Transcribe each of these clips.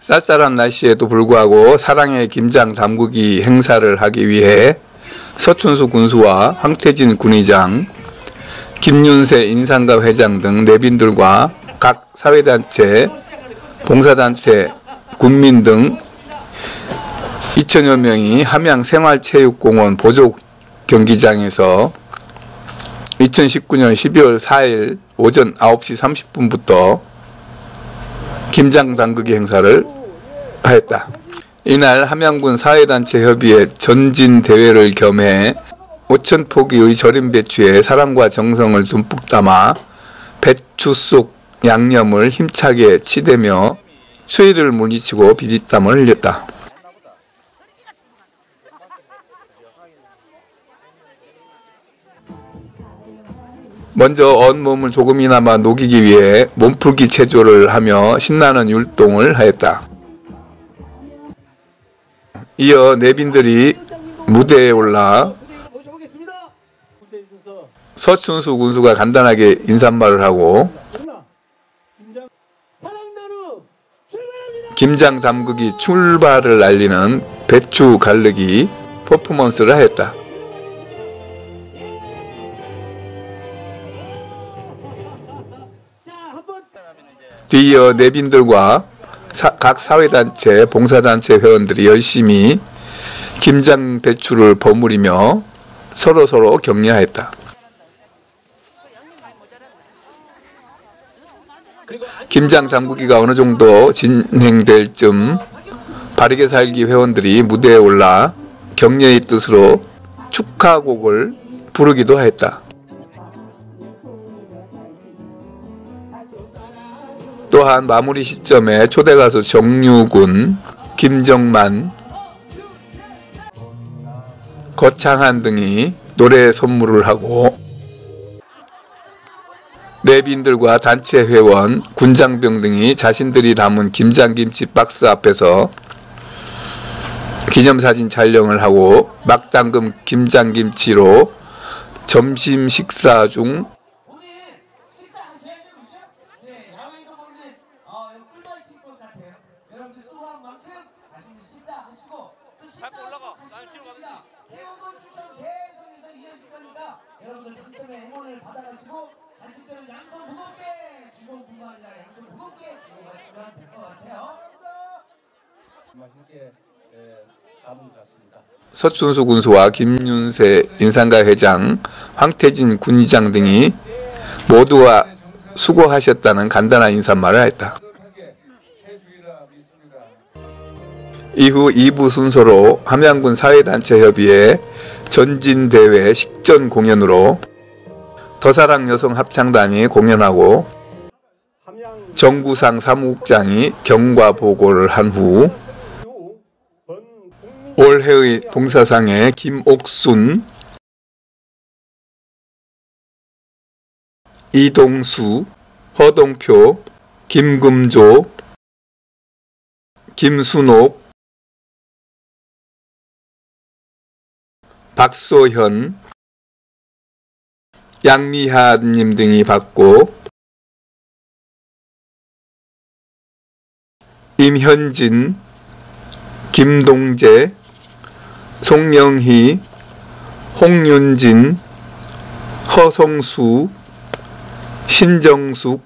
쌀쌀한 날씨에도 불구하고 사랑의 김장 담그기 행사를 하기 위해 서춘수 군수와 황태진 군의장, 김윤세 인상가 회장 등 내빈들과 각 사회단체, 봉사단체, 군민 등 2천여 명이 함양생활체육공원 보조경기장에서 2019년 12월 4일 오전 9시 30분부터 김장 담그기 행사를 하였다. 이날 함양군 사회단체 협의회 전진대회를 겸해 5,000포기의 절임 배추에 사랑과 정성을 듬뿍 담아 배추 속 양념을 힘차게 치대며 추위를 물리치고 비릿땀을 흘렸다. 먼저 온몸을 조금이나마 녹이기 위해 몸풀기 체조를 하며 신나는 율동을 하였다. 이어 내빈들이 무대에 올라 서춘수 군수가 간단하게 인사말을 하고 김장 담그기 출발을 알리는 배추 갈르기 퍼포먼스를 하였다. 뒤이어 내빈들과 각 사회단체, 봉사단체 회원들이 열심히 김장 배추를 버무리며 서로서로 격려하였다. 김장 담그기가 어느 정도 진행될 즈음 바르게 살기 회원들이 무대에 올라 격려의 뜻으로 축하곡을 부르기도 하였다. 또한 마무리 시점에 초대가수 정유군, 김정만, 거창한 등이 노래 선물을 하고 내빈들과 단체 회원, 군장병 등이 자신들이 담은 김장김치 박스 앞에서 기념사진 촬영을 하고 막 담근 김장김치로 점심 식사 중 서춘수 군수와 김윤세 인상가 회장, 황태진 군의장 등이 모두가 수고하셨다는 간단한 인사말을 했다. 이후 2부 순서로 함양군 사회단체협의회 전진대회 식전 공연으로 더사랑 여성합창단이 공연하고 정구상 사무국장이 경과 보고를 한 후 올해의 봉사상에 김옥순, 이동수, 허동표, 김금조, 김순옥, 박소현, 양미하님 등이 받고 임현진, 김동재, 송영희, 홍윤진, 허성수, 신정숙,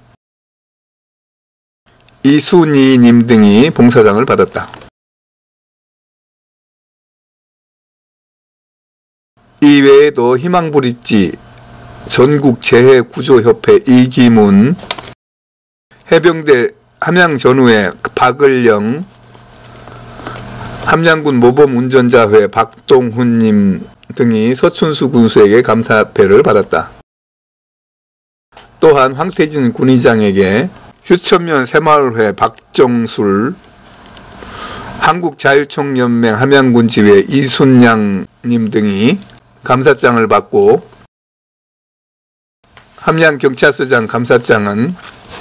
이순희님 등이 봉사장을 받았다. 이외에도 희망브릿지, 전국재해구조협회 이기문, 해병대 함양전우회 박을영, 함양군 모범운전자회 박동훈님 등이 서춘수 군수에게 감사패를 받았다. 또한 황태진 군의장에게 휴천면 새마을회 박정술, 한국자유총연맹 함양군 지회 이순양님 등이 감사장을 받고 함양경찰서장 감사장은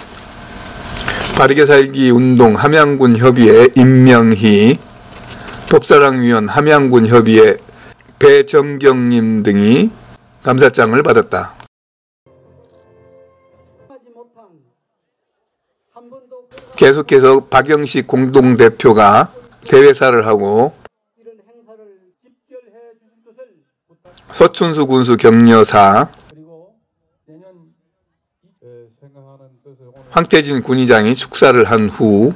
바르게 살기 운동 함양군 협의회 임명희, 법사랑위원 함양군 협의회 배정경님 등이 감사장을 받았다. 계속해서 박영식 공동대표가 대회사를 하고 서춘수 군수 격려사, 황태진 군의장이 축사를 한 후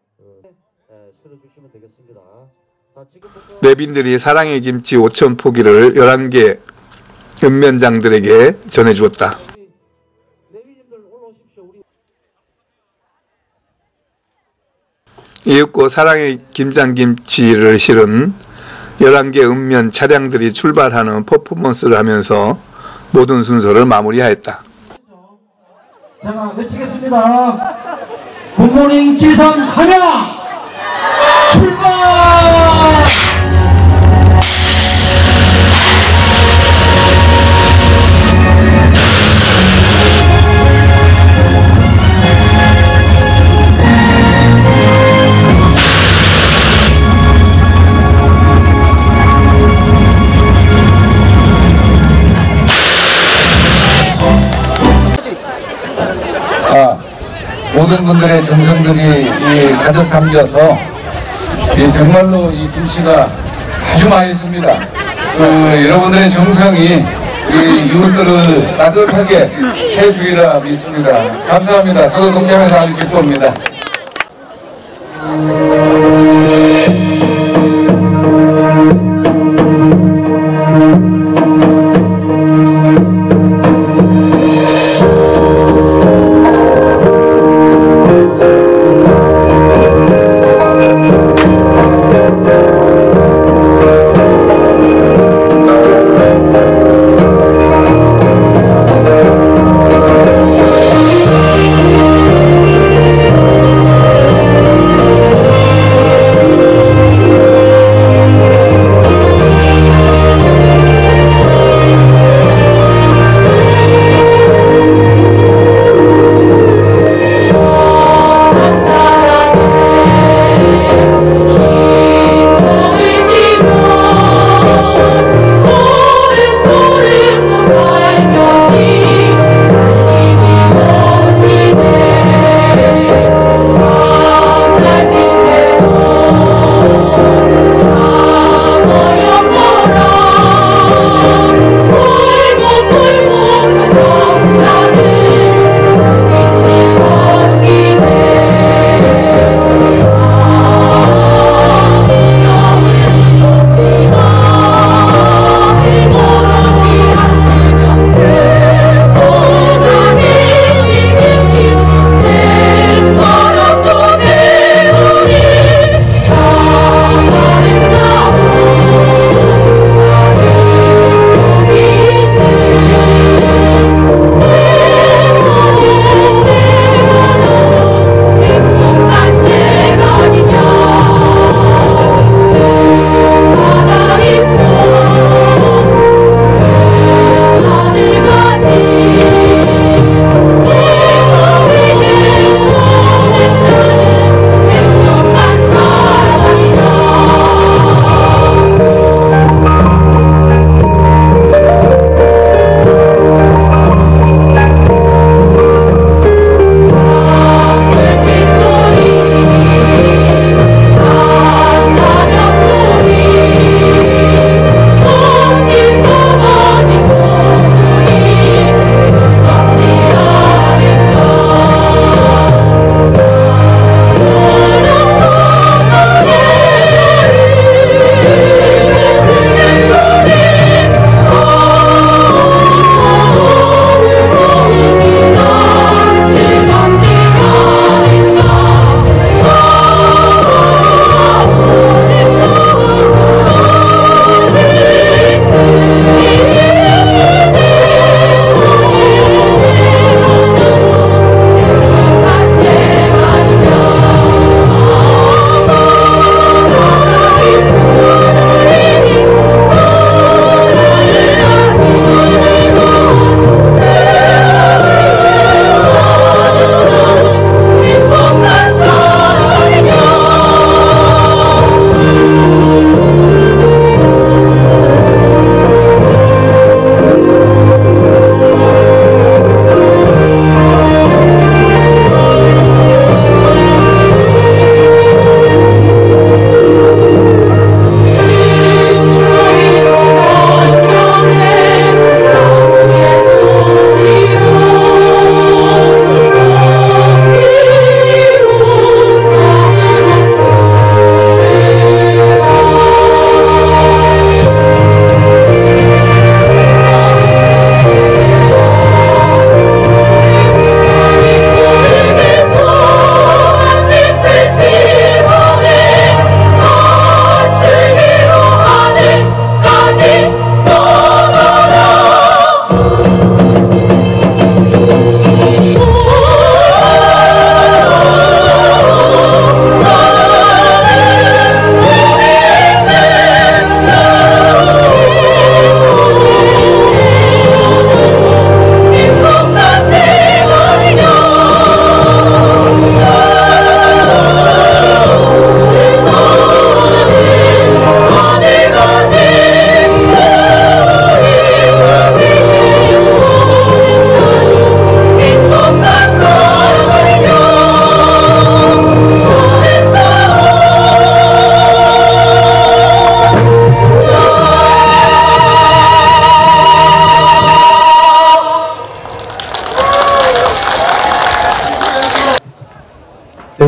내빈들이 사랑의 김치 5,000포기를 11개 읍면장들에게 전해주었다. 이윽고 사랑의 김장김치를 실은 11개 읍면 차량들이 출발하는 퍼포먼스를 하면서 모든 순서를 마무리하였다. 제가 외치겠습니다. 굿모닝 길산 함양 출발! 모든 분들의 정성들이 가득 담겨서 정말로 이 김치가 아주 맛있습니다. 여러분들의 정성이 이웃들을 따뜻하게 해주리라 믿습니다. 감사합니다. 저도 동참해서 아주 기쁩니다.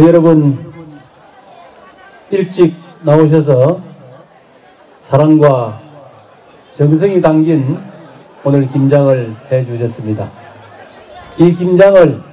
여러분 일찍 나오셔서 사랑과 정성이 담긴 오늘 김장을 해주셨습니다. 이 김장을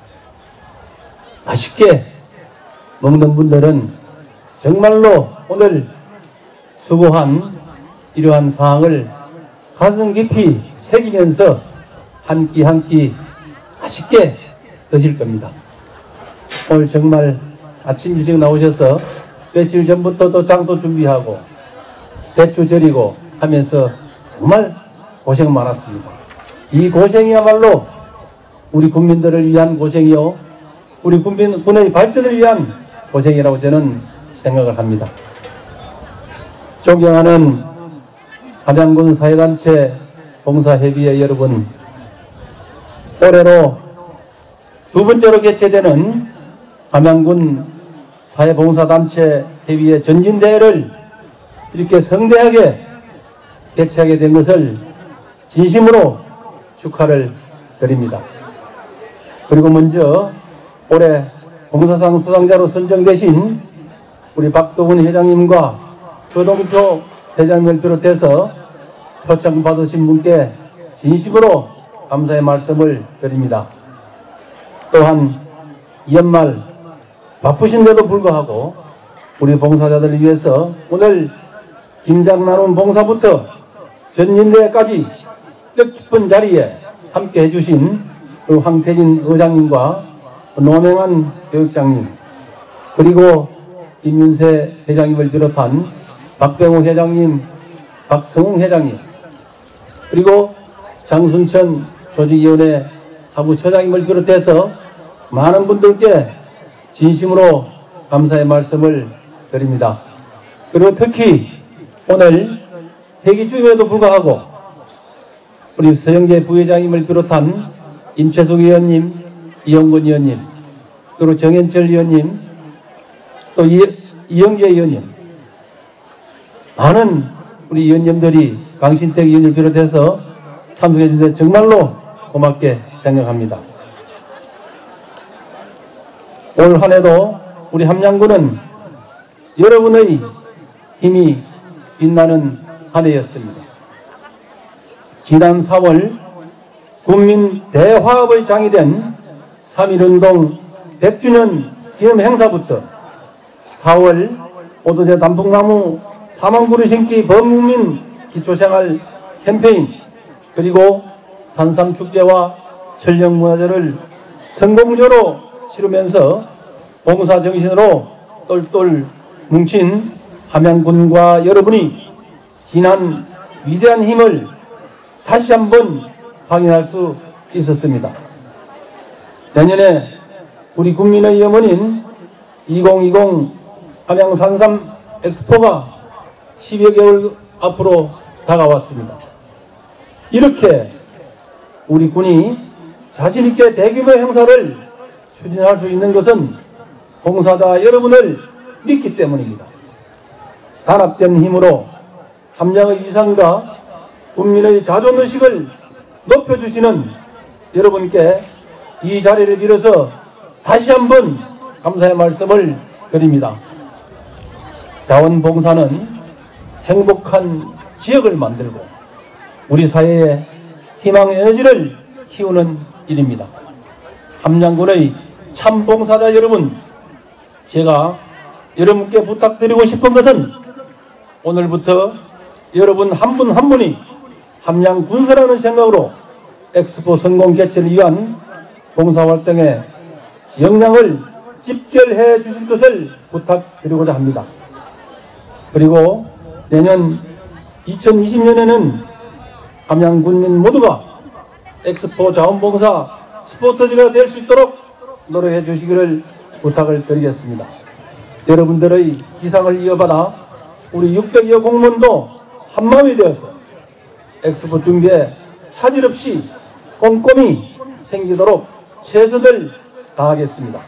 맛있게 먹는 분들은 정말로 오늘 수고한 이러한 사항을 가슴 깊이 새기면서 한 끼 한 끼 맛있게 드실 겁니다. 오늘 정말 아침 일찍 나오셔서 며칠 전부터 또 장소 준비하고 배추 절이고 하면서 정말 고생 많았습니다. 이 고생이야말로 우리 국민들을 위한 고생이요, 우리 군의 발전을 위한 고생이라고 저는 생각을 합니다. 존경하는 함양군 사회단체 봉사협의회 여러분, 올해로 두 번째로 개최되는 함양군 사회봉사단체 협의회 전진대회를 이렇게 성대하게 개최하게 된 것을 진심으로 축하를 드립니다. 그리고 먼저 올해 봉사상 수상자로 선정되신 우리 박도훈 회장님과 조동표 회장님을 비롯해서 표창 받으신 분께 진심으로 감사의 말씀을 드립니다. 또한 연말 바쁘신데도 불구하고 우리 봉사자들을 위해서 오늘 김장 나눔 봉사부터 전인대회까지 뜻깊은 자리에 함께 해주신 황태진 의장님과 노명한 교육장님, 그리고 김윤세 회장님을 비롯한 박병호 회장님, 박성웅 회장님, 그리고 장순천 조직위원회 사무처장님을 비롯해서 많은 분들께 진심으로 감사의 말씀을 드립니다. 그리고 특히 오늘 회기주임에도 불구하고 우리 서영재 부회장님을 비롯한 임채숙 의원님, 이영건 의원님, 그리고 정현철 의원님, 또 이영재 의원님, 많은 우리 의원님들이 강신택 의원을 비롯해서 참석해 주셔서 정말로 고맙게 생각합니다. 올 한 해도 우리 함양군은 여러분의 힘이 빛나는 한 해였습니다. 지난 4월 국민 대화합의 장이 된 3.1운동 100주년 기념 행사부터 4월 오도제 단풍나무 4만 그루 심기 범국민 기초생활 캠페인, 그리고 산삼축제와 천령문화제를 성공적으로 치르면서 봉사정신으로 똘똘 뭉친 함양군과 여러분이 지난 위대한 힘을 다시 한번 확인할 수 있었습니다. 내년에 우리 국민의 염원인 2020 함양 산삼 엑스포가 10여 개월 앞으로 다가왔습니다. 이렇게 우리 군이 자신있게 대규모 행사를 추진할 수 있는 것은 봉사자 여러분을 믿기 때문입니다. 단합된 힘으로 함양의 위상과 국민의 자존의식을 높여주시는 여러분께 이 자리를 빌어서 다시 한번 감사의 말씀을 드립니다. 자원봉사는 행복한 지역을 만들고 우리 사회의 희망 에너지를 키우는 일입니다. 함양군의 참 봉사자 여러분, 제가 여러분께 부탁드리고 싶은 것은 오늘부터 여러분 한 분 한 분이 함양군사라는 생각으로 엑스포 성공 개최를 위한 봉사활동에 역량을 집결해 주실 것을 부탁드리고자 합니다. 그리고 내년 2020년에는 함양군민 모두가 엑스포 자원봉사 스포터즈가 될 수 있도록 노력해 주시기를 부탁을 드리겠습니다. 여러분들의 기상을 이어받아 우리 600여 공무원도 한마음이 되어서 엑스포 준비에 차질 없이 꼼꼼히 생기도록 최선을 다하겠습니다.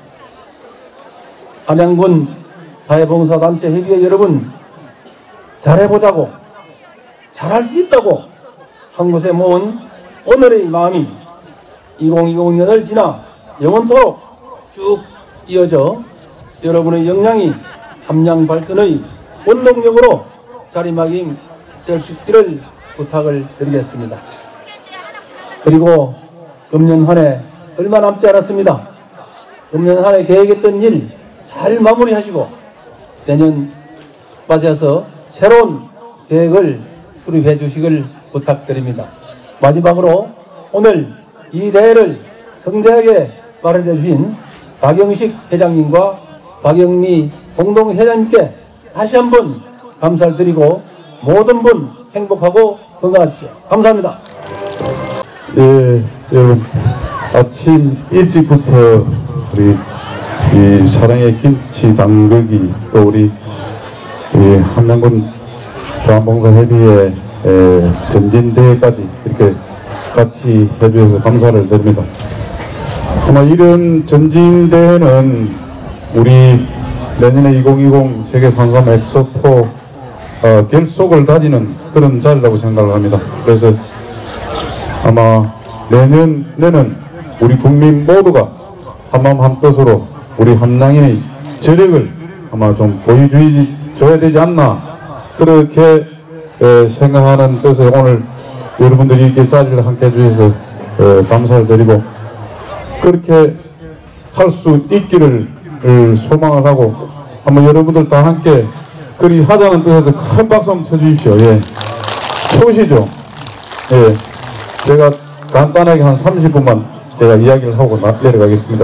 함양군 사회봉사단체 협의회 여러분, 잘해보자고, 잘할 수 있다고 한 곳에 모은 오늘의 마음이 2020년을 지나 영원토록 쭉 이어져 여러분의 역량이 함량 발전의 원동력으로 자리매김될 수 있기를 부탁을 드리겠습니다. 그리고 금년 한 해 얼마 남지 않았습니다. 금년 한 해 계획했던 일 잘 마무리하시고 내년 맞아서 새로운 계획을 수립해 주시길 부탁드립니다. 마지막으로 오늘 이 대회를 성대하게 마련해 주신 박영식 회장님과 박영미 공동회장님께 다시 한번 감사를 드리고 모든 분 행복하고 건강하십시오. 감사합니다. 예, 여러분 아침 일찍부터 우리 이 사랑의 김치 담그기 또 우리 함양군 자원봉사협의회 전진대회까지 이렇게 같이 해주셔서 감사를 드립니다. 아마 이런 전진대회는 우리 내년에 2020 세계 산삼 엑스포 결속을 다지는 그런 자리라고 생각을 합니다. 그래서 아마 내년에는 우리 국민 모두가 한마음 한뜻으로 우리 함양인의 저력을 아마 좀 보여줘야 되지 않나 그렇게 생각하는 뜻에 오늘 여러분들이 이렇게 자리를 함께 해주셔서 감사를 드리고 그렇게 할 수 있기를 소망을 하고 한번 여러분들 다 함께 그리 하자는 뜻에서 큰 박수 한번 쳐주십시오. 예. 추우시죠? 예. 제가 간단하게 한 30분만 제가 이야기를 하고 내려가겠습니다.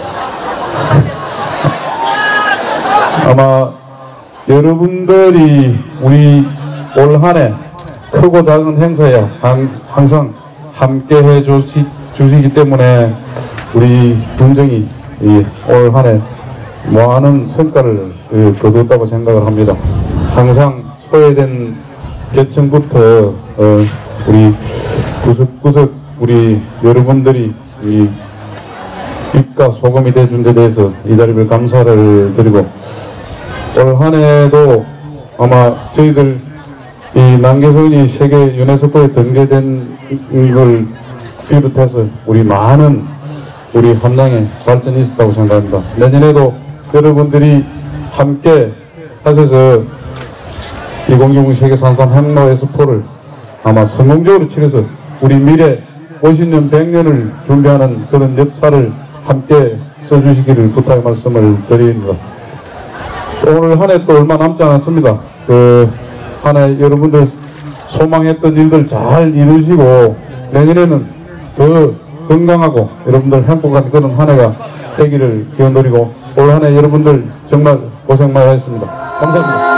아마 여러분들이 우리 올 한 해 크고 작은 행사에 항상 함께 해 주시기 때문에 우리 군정이 올 한 해 많은 성과를 거두었다고 생각을 합니다. 항상 소외된 계층부터 우리 구석구석 우리 여러분들이 이 빛과 소금이 되준 데 대해서 이 자리를 감사를 드리고 올 한 해도 아마 저희들 이 남계선이 세계 유네스코에 등재된 걸 비롯해서 우리 많은 우리 함양의 발전이 있었다고 생각합니다. 내년에도 여러분들이 함께 하셔서 2020 세계 산삼 햄로 엑스포를 아마 성공적으로 치러서 우리 미래 50년 100년을 준비하는 그런 역사를 함께 써주시기를 부탁의 말씀을 드립니다. 오늘 한 해 또 얼마 남지 않았습니다. 한 해 여러분들 소망했던 일들 잘 이루시고 내년에는 더 건강하고 여러분들 행복한 그런 한 해가 되기를 기원드리고 올 한 해 여러분들 정말 고생 많이 하셨습니다. 감사합니다.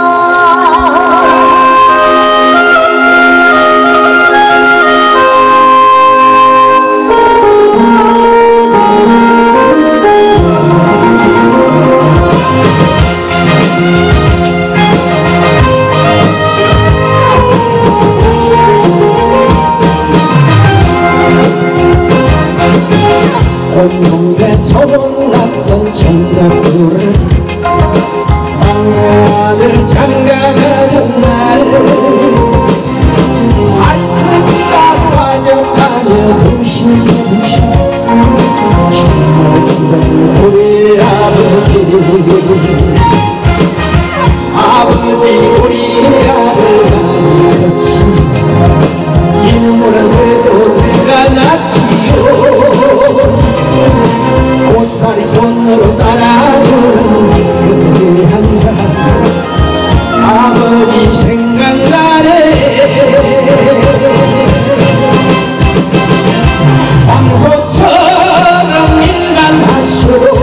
온몸에 소문났던 청각들을 방안을 장가가는 날 알트기가 빠져가며 둥실둥실 춤을 우리 아버지 우리 아들 아니었지 인물은 그래도 내가 낫지요 고사리 손으로 따라주는 근대한 자 아버지 생각나네 황소처럼 일만 하시오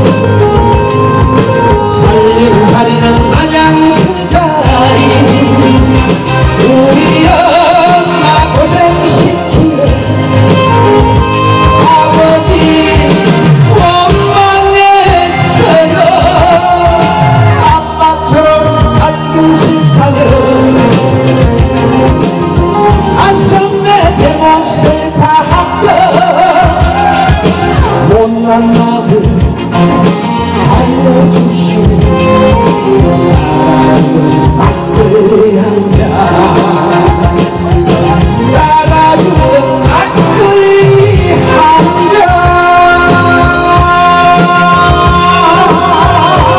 살림살이는 마냥 그 자리 우리 엄마 고생시키네 아버지 아빠처럼 살긴 싫다는 아성내 대못을 파악던 못난 나를 알려주시는 막걸리 한잔 따라주는 막걸리 한잔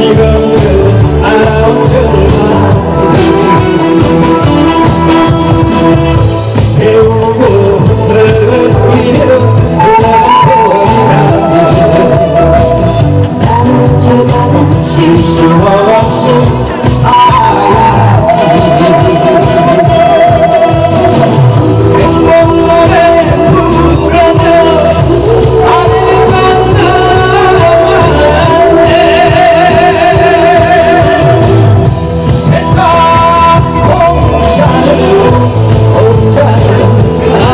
지금껏 살아온 결과 배우고 느끼며 살아간 세월이라면 나는 저가는 실수 없이 살아야지. 행복노래 부르며 살만 남았네. 세상 공짜는 없잖은가.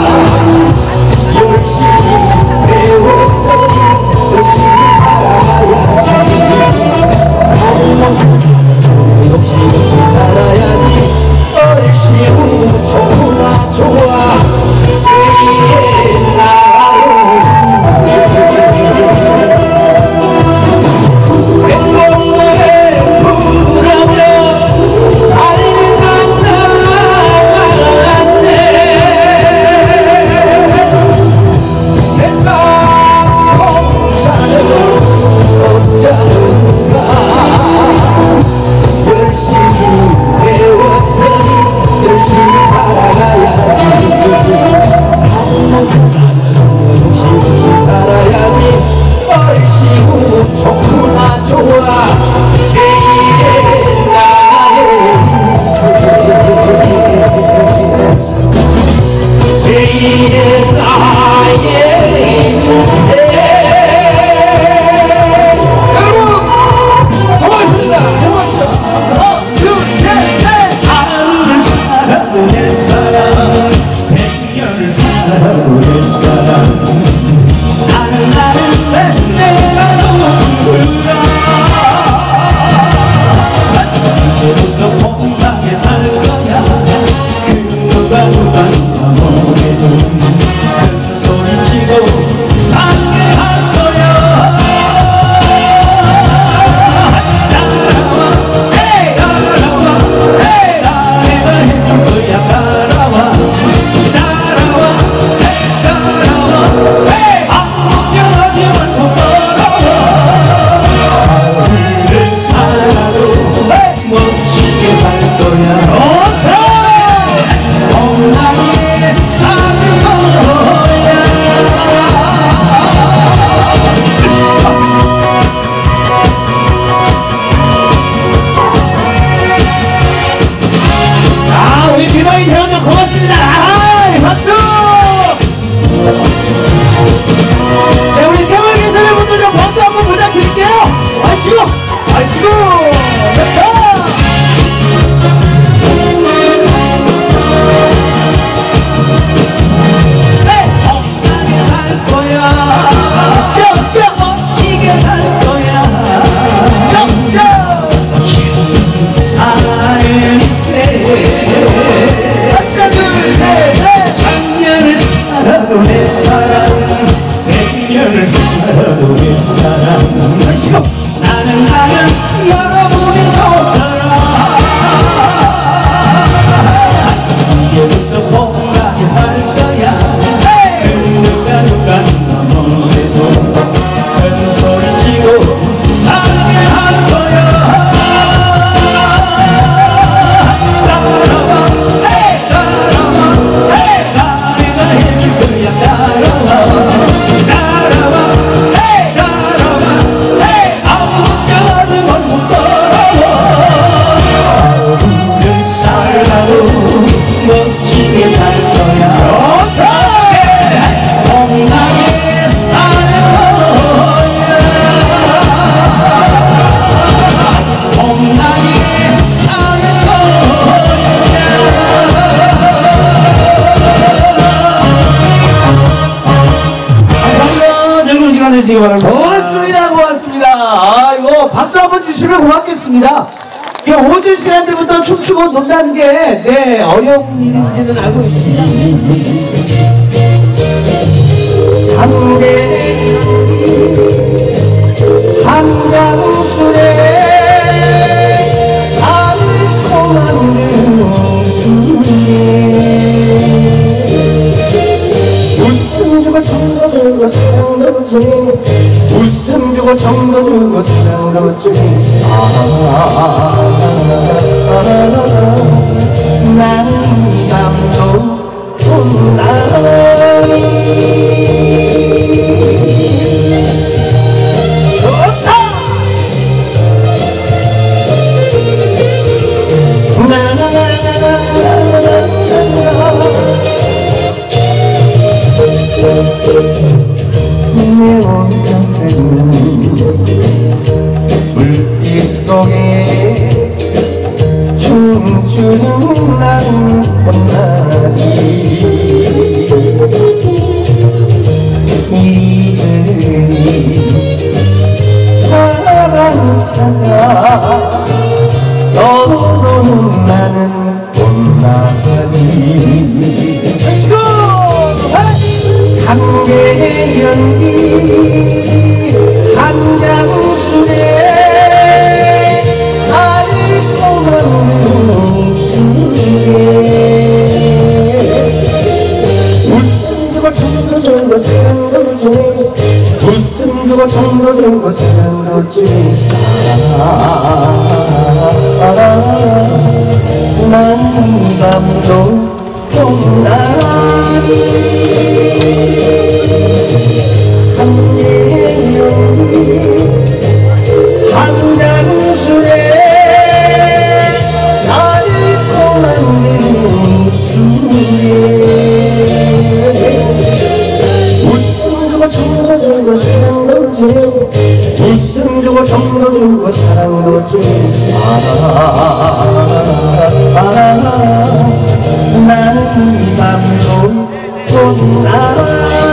열심히 배웠어 열심히 살아가야지. 욕심 없이 살아야지. 얼씨구 좋구나 좋아 제2의 나라로 행복노래 부르며 살만 남았네. 세상 공짜는 없잖은가. 열심히 배웠으니 열심히 살아가야지. 나는 욕심 없이 살아야지. 얼씨구 좋구나 좋아 제2의 나의 인생 제2의 나의 인생. 여러분 고맙습니다. 고맙죠. 하루를 살아도 내 사랑 100년을 살아도 내 사랑 나는 내가 누구라. 이제부터 폼나게 살 거야. 그 누가 뭐래도 큰 소리 치고 살게 할 거야. 따라와 따라와 내가 해줄 거야. 따라와 따라와 걱정하지 말고 따라와. 하루를 살아도 멋지게 살 거야. 좋다. 엉망에 사는 거야. 우리 비바이 대원들 고맙습니다. 박수. 자, 우리 세월개설의 분들 좀 박수 한번 부탁드릴게요. 아시고 아시고 좋다. 엉망에 살 거야. 쇼쇼 멋지게 살 거야. 쇼쇼 사는 인생. 하나 둘 셋 넷. 작년을 살아도 내 사랑 100년을 살아도 내 사랑. 나는 여러분이 좋더라. 이제부터 폼나게 살 거야. 누가 뭐래도 큰 소리 치고 살게 할 거야. 따라와 따라와 내가 해줄 거야. 따라와 따라와 아무 걱정하지 말고 따라와. 하루를 살아도 멋지게 살 거야. 좋다. 엉망에 사는 거야. 엉망에 사는 거야. 감사합니다. 즐거운 시간 되시기 바랍니다. 고맙습니다. 고맙습니다. 아이고 박수 한번 주시면 고맙겠습니다. 이게 오전 시간 때부터 춤추고 논다는 게 어려운 일인지는 알고 있습니다. 한강술에 달콤한 웃음 주고 정도 주고 사랑도 주고 웃음 주고 정도 주고 사랑도 거지 나는 이 밤도 온라니 좋다 내 원상태는 불빛 속에 춤추는 나는 꽃나비 이리저리 사랑 찾아 떠도는 나는 꽃나비 한개 연기 한 장술에 달콤한 눈이 웃음 주고 정도 주고 사랑도 주네 웃음 주고 정도 주고 사랑도 주네 난 이 밤도 꽃나비 한개 연기 한 잔술에 달콤한 내 웃음 주고 정도 주고 사랑도 주네 웃음 주고 정도 주고 사랑도 주네 나는 이 밤도 꽃나비